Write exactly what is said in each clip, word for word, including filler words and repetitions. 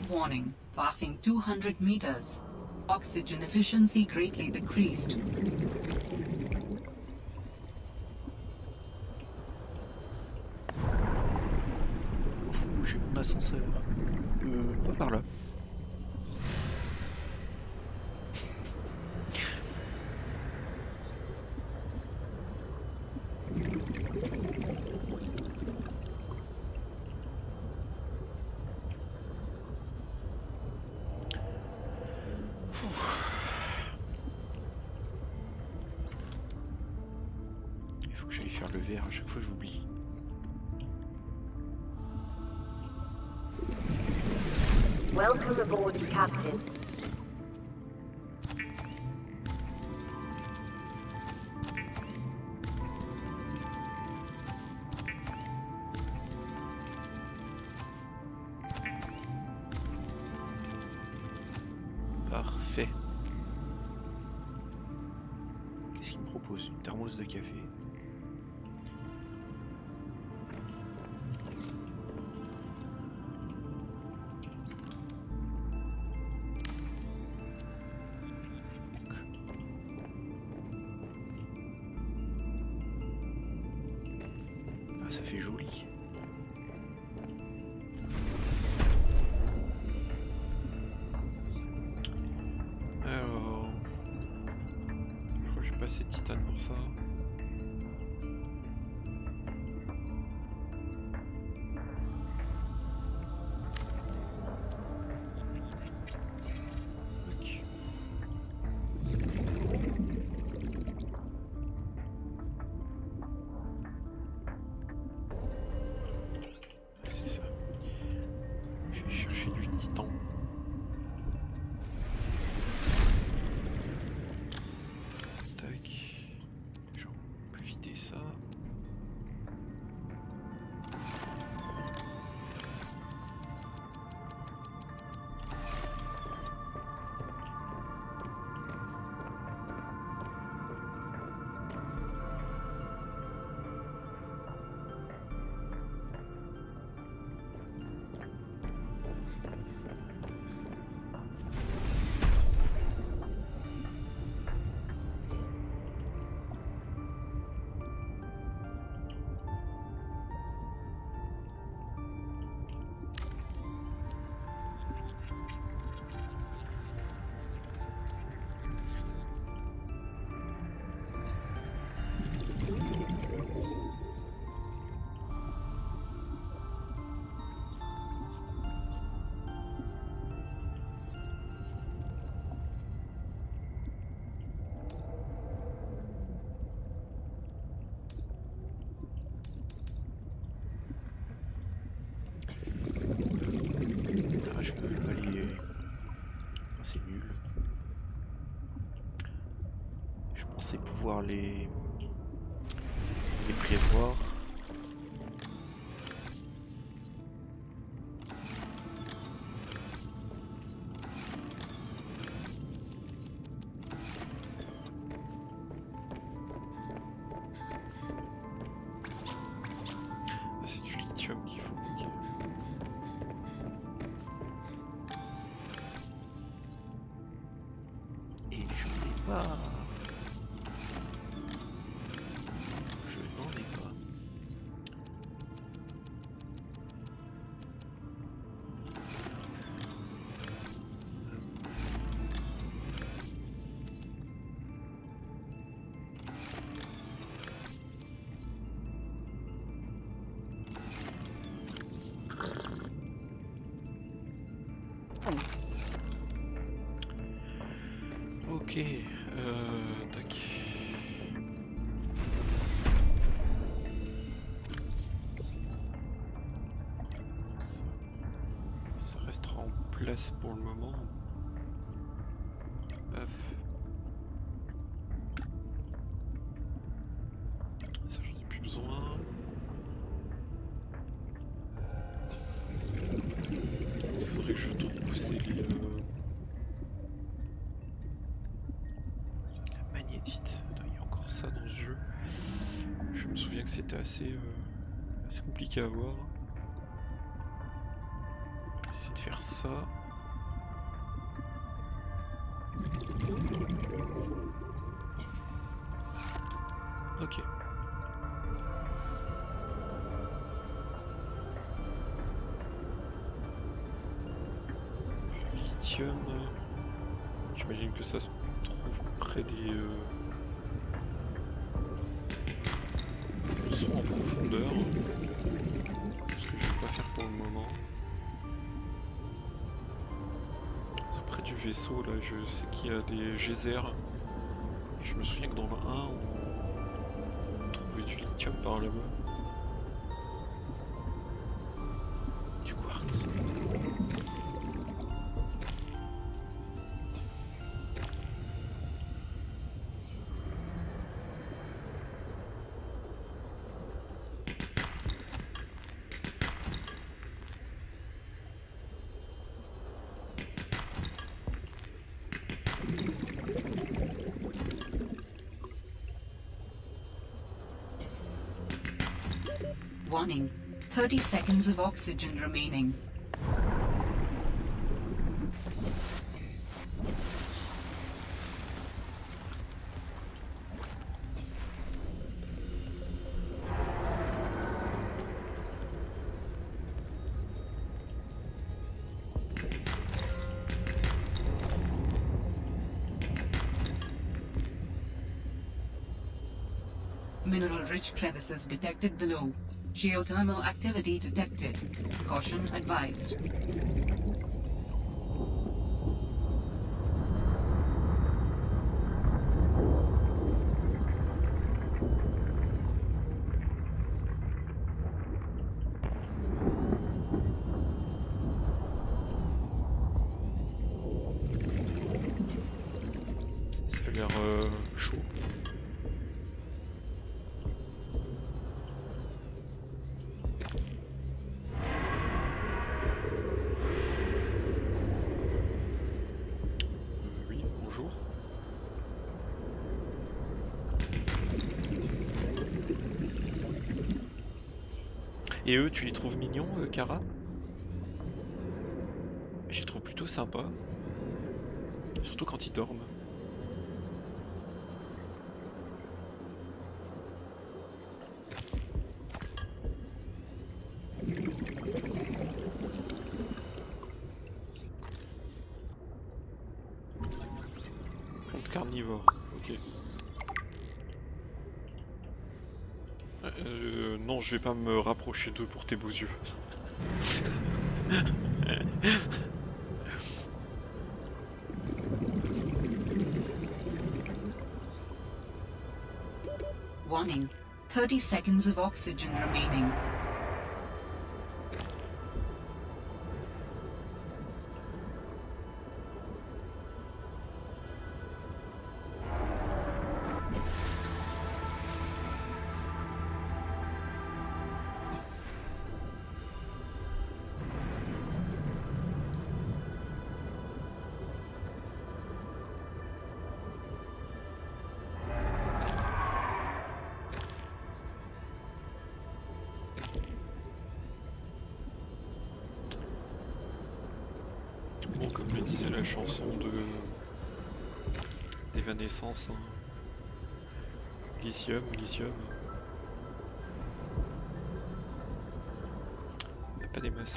Warning, passing two hundred meters. Oxygen efficiency greatly decreased. Ouh, j'ai mon ascenseur. Euh, pas par là. Il faut que j'aille faire le verre, à chaque fois j'oublie. Welcome aboard, Captain. Parfait. Qu'est-ce qu'il me propose? Une thermos de café. Ah, ça fait joli. Alors, je crois que j'ai pas assez de titane pour ça. Ok. C'est ça. Je vais chercher du titan. Tac. Genre, on peut vider ça. Ah, je peux pas les... Ah, c'est nul. Je pensais pouvoir les... les prévoir. Ah, c'est du lithium qu'il faut. Ok. Et je n'ai pas. Je n'en ai pas. Ok, euh, tac. Ça, ça restera en place pour le moment. Paf. Ça j'en ai plus besoin. Il faudrait que je trouve ces euh, magnétite. Il y a encore ça dans ce jeu. Je me souviens que c'était assez, euh, assez compliqué à voir. essayer de faire ça. Ok. Lithium. J'imagine que ça se trouve près des euh... sons en profondeur. Ce que je vais pas faire pour le moment. Près du vaisseau là, je sais qu'il y a des geysers. Je me souviens que dans le un on trouvait du lithium par là-bas. Du quartz. Warning. thirty seconds of oxygen remaining. Mineral-rich crevices detected below. Geothermal activity detected. Caution advised. Ça a l'air euh, chaud. Et eux, tu les trouves mignons, euh, Kara? Je les trouve plutôt sympas. Surtout quand ils dorment. Plante carnivore, ok. Euh, non, je vais pas me rapprocher d'eux pour tes beaux yeux. Warning. thirty seconds of oxygen remaining. Bon, comme le disait la chanson de d'Evanescence, hein. Lithium, lithium. Il n'y a pas des masses.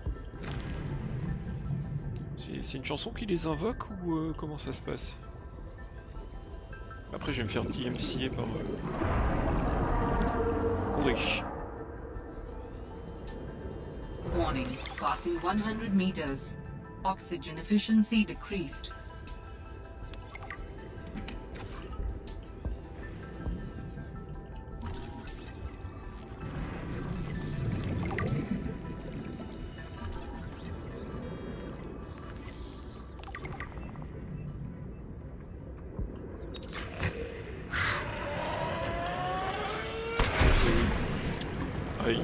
C'est une chanson qui les invoque ou euh, comment ça se passe? Après je vais me faire D M C par... Euh... Oui. Warning. Passing one hundred meters. Oxygen efficiency decreased. Aïe.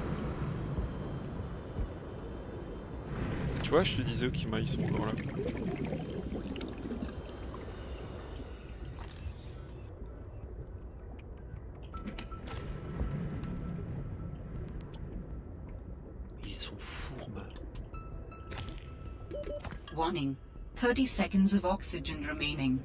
Tu vois, je te disais qu'ils ils sont encore là. Ils sont fourbes. Warning. thirty seconds of oxygen remaining.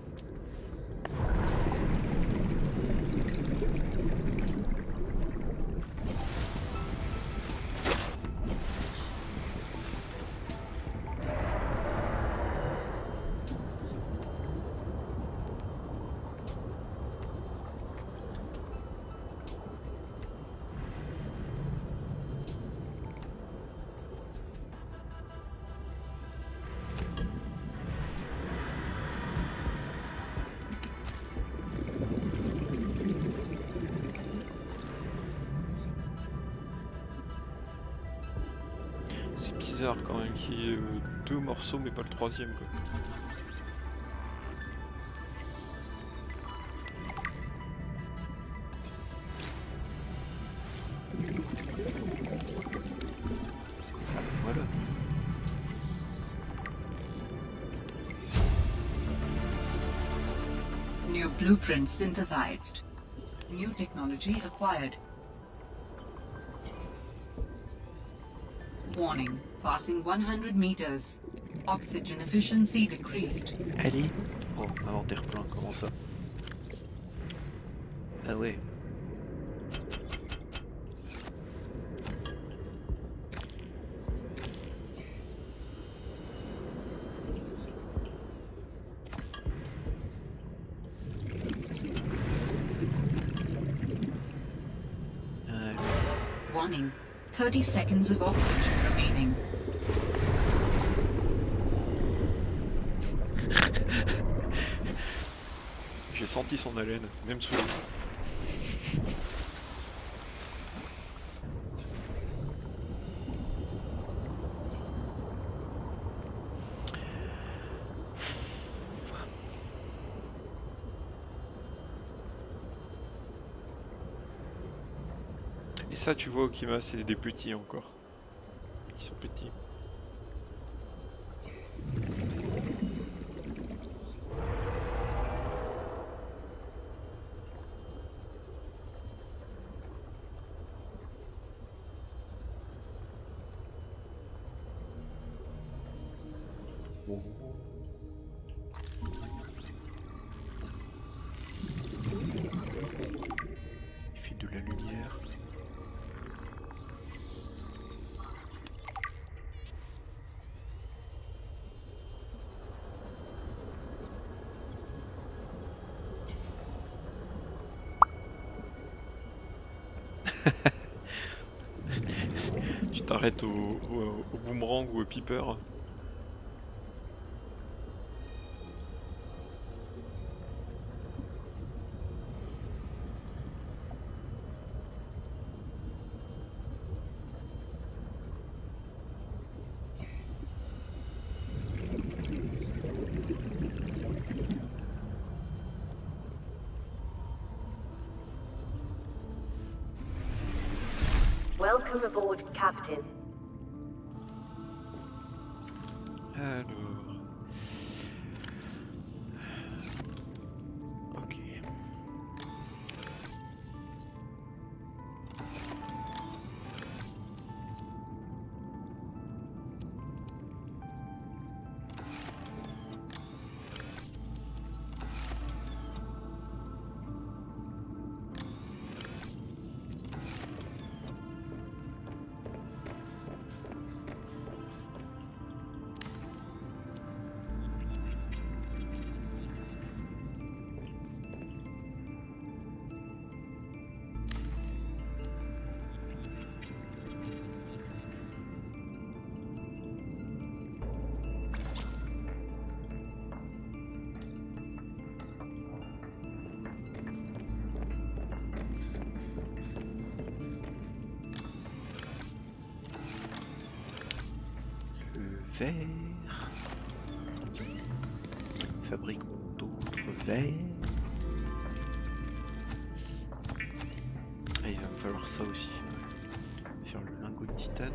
C'est bizarre quand même qu'il y ait euh, deux morceaux mais pas le troisième quoi. Voilà. New blueprint synthesized. New technology acquired. Warning. Passing one hundred meters. Oxygen efficiency decreased. Allez. Oh, inventaire plein, comment ça? Ah ouais. Warning. thirty seconds of oxygen remaining. J'ai senti son haleine, même sous l'eau. Et ça, tu vois, Okima, c'est des petits encore. Ils sont petits. Il fait de la lumière. Tu t'arrêtes au, au, au boomerang ou au peeper. Welcome aboard, Captain. Alors... Ok. Verre. Fabriquons d'autres verres. Ah, il va me falloir ça aussi. Faire le lingot de titane.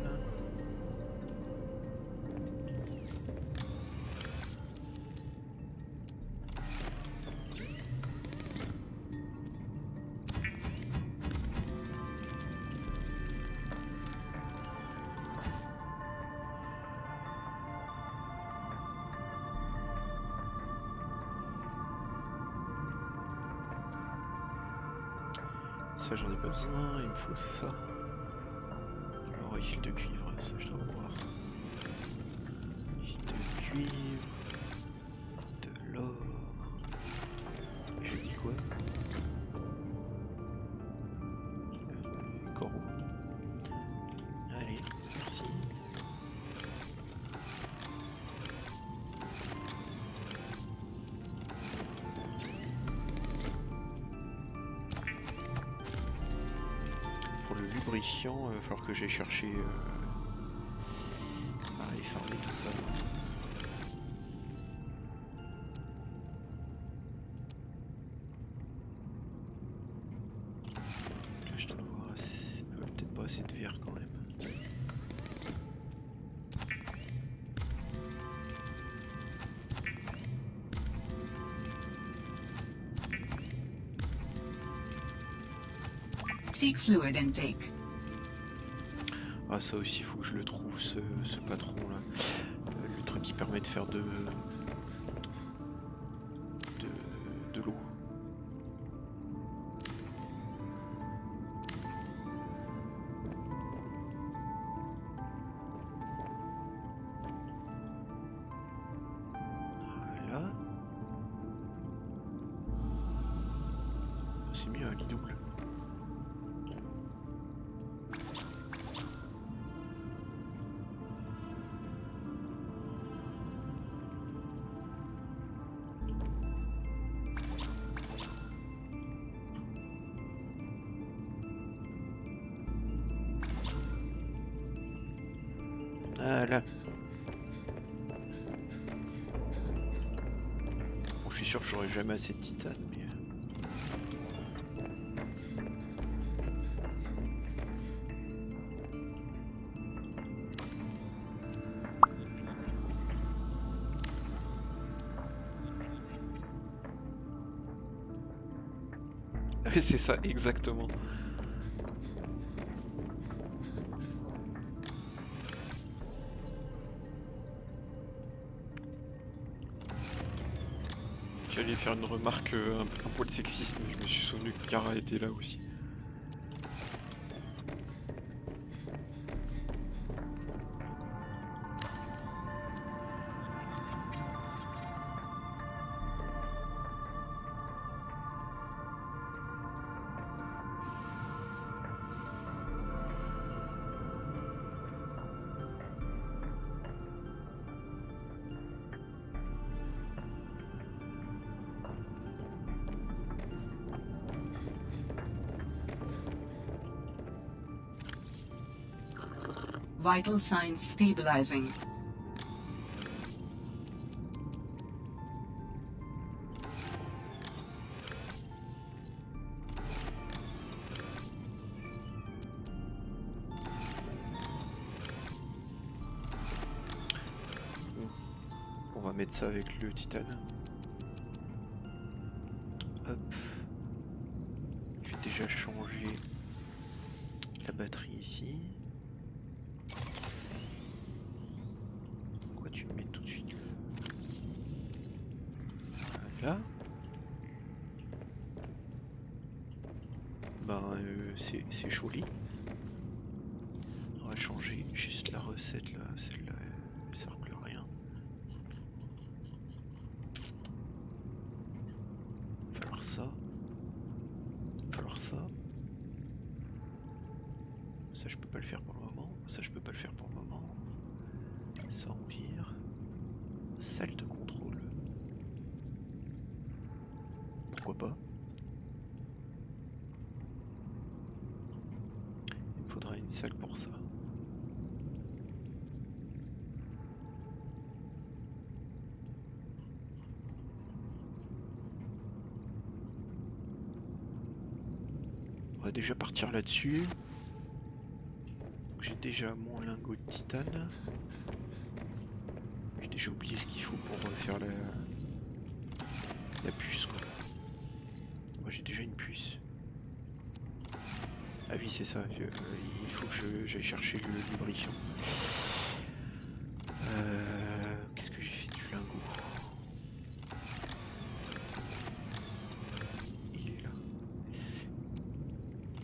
Ça j'en ai pas besoin, il me faut ça. Alors il file de cuivre, ça je dois voir. Fil de cuivre, de l'or. J'ai dit quoi? Coraux. Allez, merci. Pour le lubrifiant, il va falloir que j'aille chercher euh, à aller farmer tout ça. Là je dois avoir assez... euh, peut-être pas assez de verre quand même. Seek fluid intake. Ah ça aussi il faut que je le trouve ce, ce patron là. Euh, le truc qui permet de faire de de, de l'eau. Voilà. C'est mieux un lit double. Voilà. Bon, je suis sûr que j'aurai jamais assez de titane, mais... c'est ça, exactement. J'allais faire une remarque euh, un, un poil sexiste, mais je me suis souvenu que Kara était là aussi. Vital signs stabilizing. On va mettre ça avec le titane. Hop. J'ai déjà changé la batterie ici. Pourquoi tu me mets tout de suite là? Ben euh, c'est joli. On va changer juste la recette là, celle-là elle sert plus à rien. Il va falloir ça. Il va falloir ça. Ça je peux pas le faire pour le moment. Ça je peux pas le faire pour le moment. Ça on vire. Salle de contrôle. Pourquoi pas? Il me faudra une salle pour ça. On va déjà partir là-dessus. J'ai déjà mon lingot de titane. J'ai déjà oublié ce qu'il faut pour faire la, la puce quoi. Moi j'ai déjà une puce. Ah oui c'est ça, euh, il faut que j'aille chercher le lubrifiant. Euh, Qu'est-ce que j'ai fait du lingot? Il est là.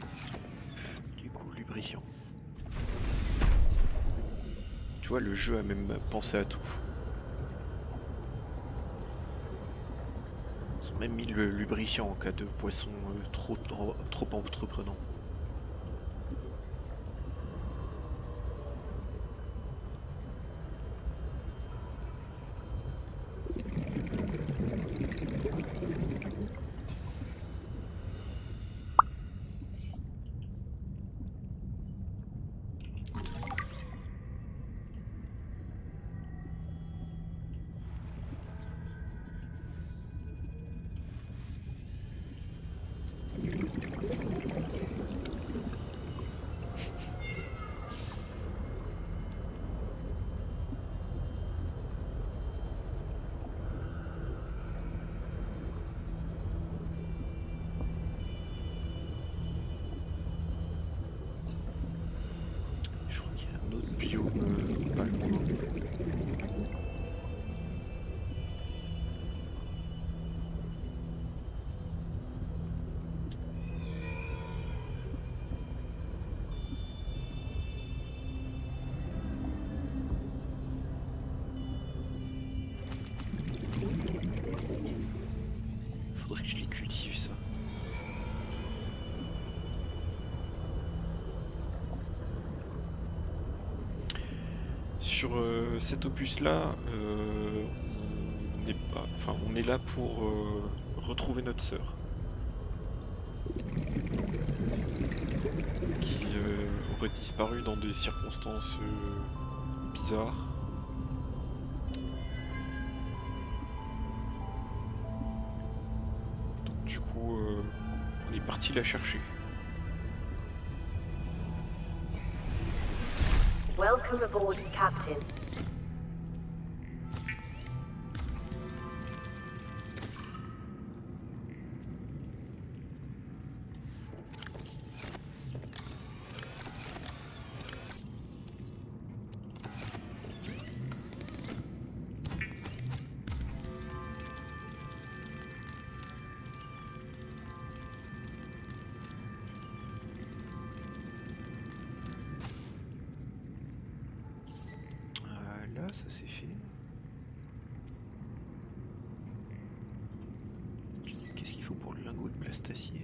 Tu vois, le jeu a même pensé à tout. Ils ont même mis le lubrifiant en cas de poisson euh, trop, trop, trop entreprenant. Faudrait que je les cultive, ça. Sur euh, cet opus-là, euh, on est pas, enfin, on est là pour euh, retrouver notre sœur, qui euh, aurait disparu dans des circonstances euh, bizarres. Donc, du coup, euh, on est parti la chercher. Welcome aboard, Captain. Ça c'est fait. Qu'est-ce qu'il faut pour le lingot de plastacier?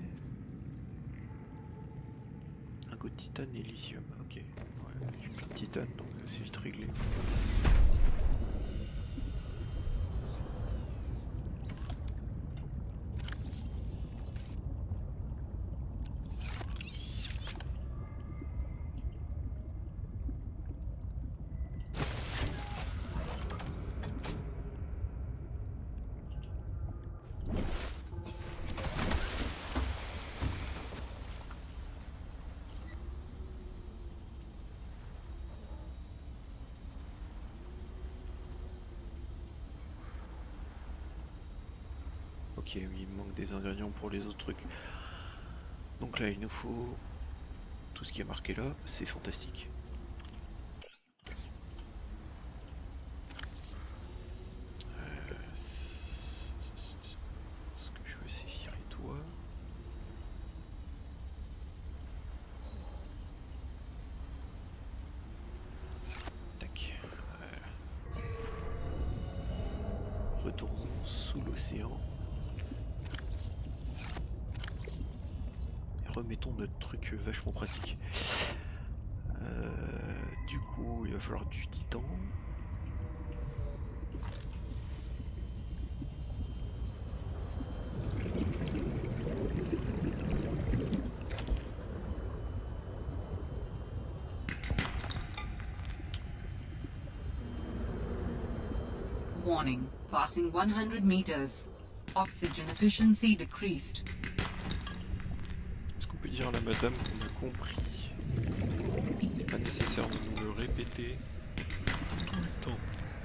Lingot de titane et lithium. Ok. Ouais, j'ai plus de titane donc c'est vite réglé. Ok, oui, il me manque des ingrédients pour les autres trucs. Donc là, il nous faut tout ce qui est marqué là, c'est fantastique. Euh, ce que je veux, c'est virer toi. Tac. Euh, retournons sous l'océan. Remettons notre truc vachement pratique. Euh, du coup, il va falloir du titan. Warning, passing one hundred meters. Oxygen efficiency decreased. Est-ce qu'on peut dire à la madame qu'on a compris? Il n'est pas nécessaire de nous le répéter tout le temps.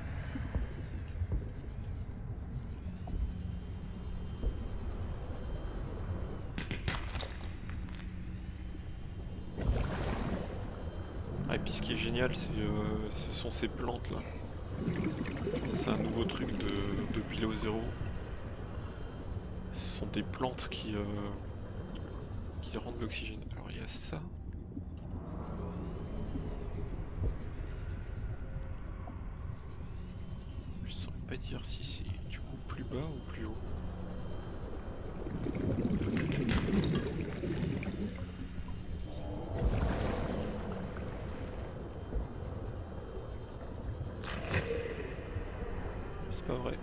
Ah, et puis ce qui est génial, c'est, euh, ce sont ces plantes là. C'est un nouveau truc de, de Below Zero. Ce sont des plantes qui, euh, qui rendent l'oxygène. Alors il y a ça. pas dire si c'est du coup plus bas ou plus haut. C'est pas vrai.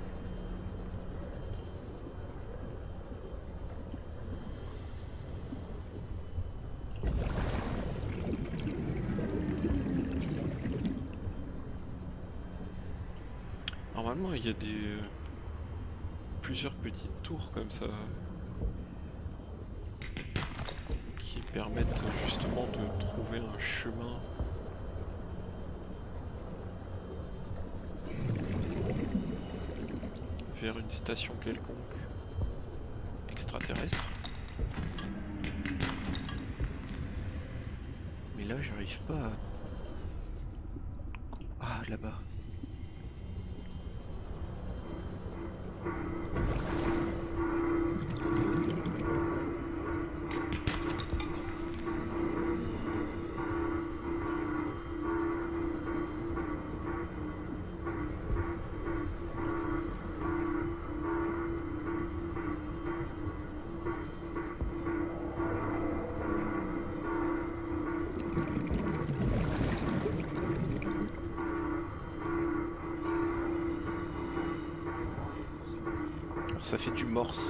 Normalement, il y a des euh, plusieurs petites tours comme ça qui permettent justement de trouver un chemin. Vers une station quelconque extraterrestre. Mais là, j'arrive pas à... Ah, là-bas. Ça fait du morse.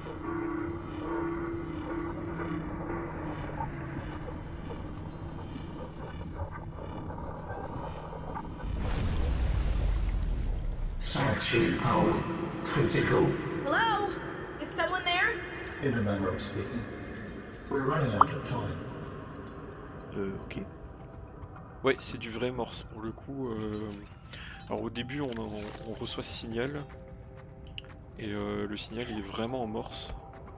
Sanctuary power critical. Hello? Is someone there? Inner Monroe speaking. We're running out of time. Euh, ok. Ouais, c'est du vrai morse pour le coup. Euh... Alors au début, on, on, on reçoit ce signal. Et euh, le signal il est vraiment en morse.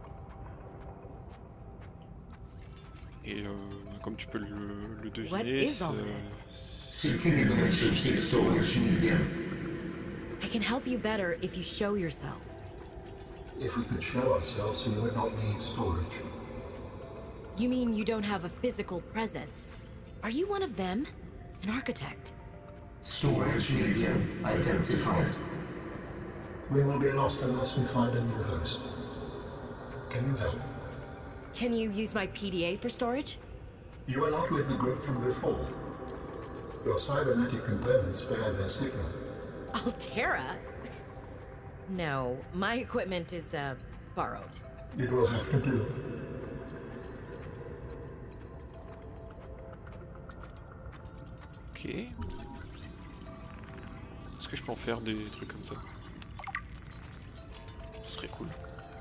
Et euh, comme tu peux le, le deviner, Seeking emergency storage medium. I can help you better if you show yourself. If we could show ourselves, we would not need storage. You mean you don't have a physical presence? Are you one of them? An architect? Storage medium identified. We will be lost unless we find a new host. Can you help? Can you use my P D A for storage? You are not with the group from before. Your cybernetic components bear their signal. Altera? No, my equipment is, uh, borrowed. It will have to do. Ok. Est-ce que je peux en faire des trucs comme ça? Ce serait cool.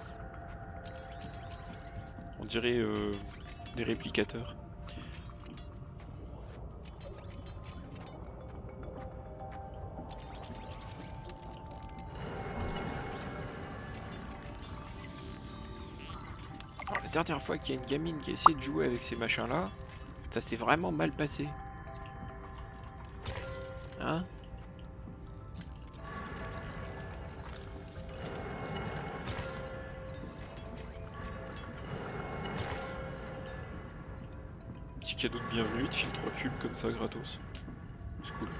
On dirait euh, des réplicateurs. Alors, la dernière fois qu'il y a une gamine qui a essayé de jouer avec ces machins là, ça s'est vraiment mal passé. Hein? Petit cadeau de bienvenue, il te file trois cubes comme ça gratos. C'est cool.